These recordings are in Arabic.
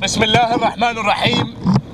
بسم الله الرحمن الرحيم.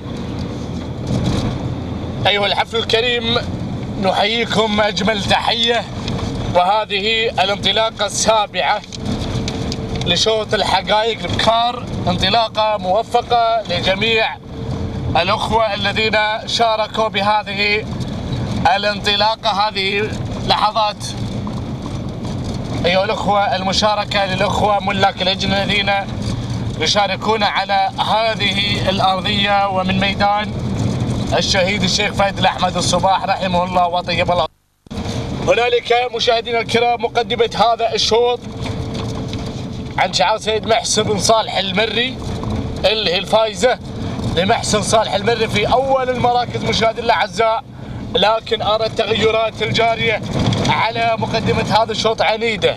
أيها الحفل الكريم، نحييكم أجمل تحية، وهذه الانطلاقة السابعة لشوط الحقائق البكار، انطلاقة موفقة لجميع الأخوة الذين شاركوا بهذه الانطلاقة. هذه لحظات أيها الأخوة المشاركة للأخوة ملاك الأجنة الذين يشاركون على هذه الأرضية ومن ميدان الشهيد الشيخ فهد الأحمد الصباح رحمه الله وطيب الله. هنالك مشاهدينا الكرام مقدمة هذا الشوط عن شعار سيد محسن بن صالح المري، اللي هي الفائزة لمحسن صالح المري في أول المراكز مشاهدينا الأعزاء. لكن أرى التغيرات الجارية على مقدمة هذا الشوط عنيدة.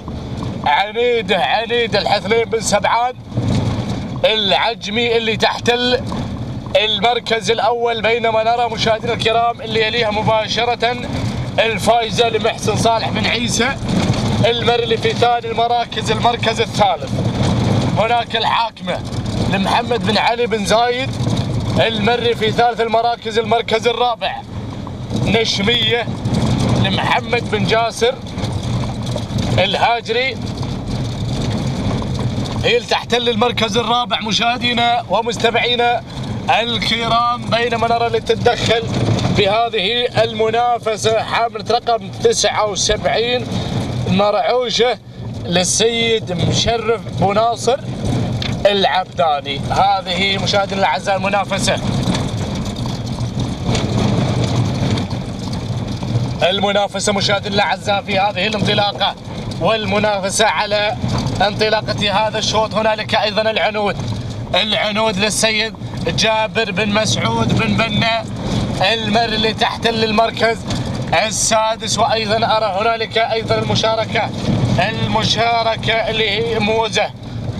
الحثلين بن سبعان العجمي اللي تحتل المركز الأول، بينما نرى مشاهدينا الكرام اللي يليها مباشرة الفائزة لمحسن صالح بن عيسى المري اللي في ثاني المراكز المركز الثالث. هناك الحاكمة لمحمد بن علي بن زايد المري في ثالث المراكز المركز الرابع. نشمية لمحمد بن جاسر الهاجري هي اللي تحتل المركز الرابع مشاهدينا ومستمعينا الكرام. بينما نرى اللي تتدخل بهذه المنافسة حاملة رقم 79 مرعوشة للسيد مشرف بناصر العبداني. هذه مشاهدينا الأعزاء المنافسة مشاهدينا الأعزاء في هذه الانطلاقة والمنافسة على انطلاقة هذا الشوط. هنالك أيضا العنود للسيد جابر بن مسعود بن بنا المري اللي تحتل المركز السادس. وأيضا أرى هنالك أيضا المشاركة اللي هي موزة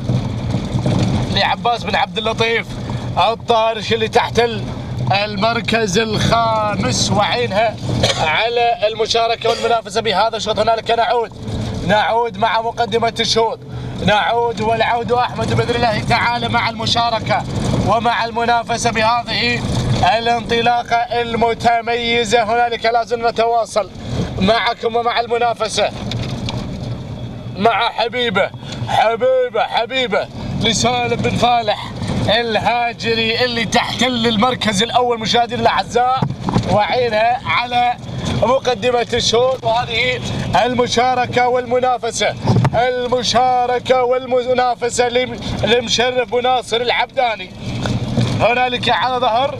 لعباس بن عبد اللطيف الطارش اللي تحتل المركز الخامس، وعينها على المشاركة والمنافسة بهذا الشوط. هنالك نعود مع مقدمة الشوط، والعود أحمد بإذن الله تعالى مع المشاركة ومع المنافسة بهذه الانطلاقة المتميزة. هنالك لازم نتواصل معكم ومع المنافسة مع حبيبة لسالم بن فالح الهاجري اللي تحتل المركز الأول مشاهدينا الأعزاء، وعينها على مقدمة الشوط. وهذه المشاركة والمنافسة لمشرف بناصر العبداني. هنالك على ظهر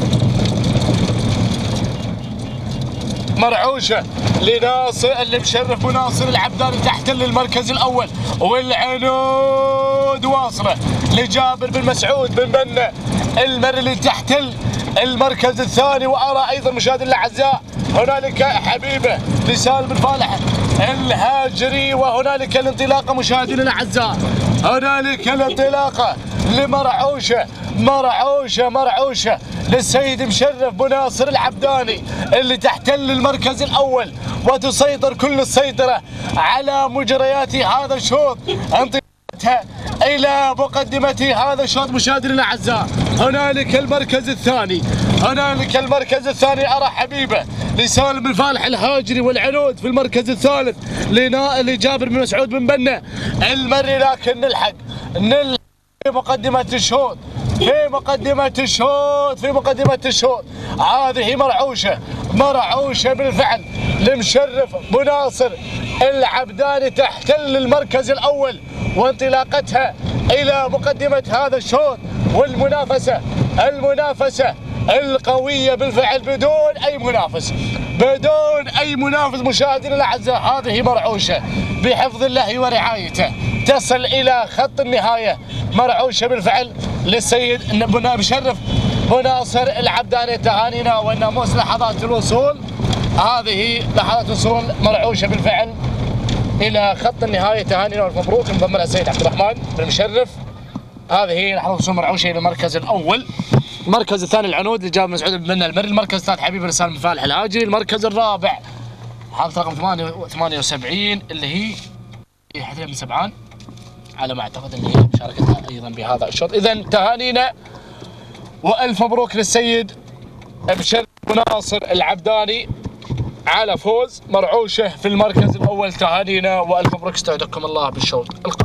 مرعوشة لمشرف بناصر العبداني تحتل المركز الأول، والعنود واصلة لجابر بن مسعود بن بنا المري اللي تحتل المركز الثاني. وأرى أيضا مشاهدينا الأعزاء هنالك حبيبة لسالم بن فالح الهاجري. وهنالك الانطلاقة مشاهدينا الأعزاء، هنالك الانطلاقة مرعوشة للسيد مشرف بناصر العبداني اللي تحتل المركز الأول وتسيطر كل السيطرة على مجريات هذا الشوط. انطلاقتها إلى مقدمة هذا الشوط مشاهدينا الأعزاء. هنالك المركز الثاني أرى حبيبة لسالم بن فالح الهاجري، والعنود في المركز الثالث لجابر بن مسعود بن بنا المري. لكن نلحق في مقدمة الشوط هذه مرعوشة بالفعل لمشرف بناصر العبداني تحتل المركز الأول، وانطلاقتها إلى مقدمة هذا الشوط والمنافسة القوية بالفعل بدون أي منافس مشاهدينا الأعزاء. هذه مرعوشة بحفظ الله ورعايته تصل إلى خط النهاية. مرعوشة بالفعل للسيد مشرف بناصر العبداني. تهانينا والناموس لحظات الوصول، هذه لحظات وصول مرعوشة بالفعل إلى خط النهاية. تهانينا والمبروك انضم لها السيد عبد الرحمن بن مشرف. هذه لحظة وصول مرعوشة إلى المركز الأول. المركز الثاني العنود لجابر بن مسعود بن بنا المري. المركز الثالث حبيب لسالم بن فالح الهاجري. المركز الرابع حالة رقم 78 اللي هي حثلين بن سبعان على ما اعتقد ان هي مشاركتها ايضا بهذا الشوط. اذا تهانينا والف مبروك للسيد بشر وناصر العبداني على فوز مرعوشه في المركز الاول. تهانينا والف مبروك، استودعكم الله بالشوط القادم.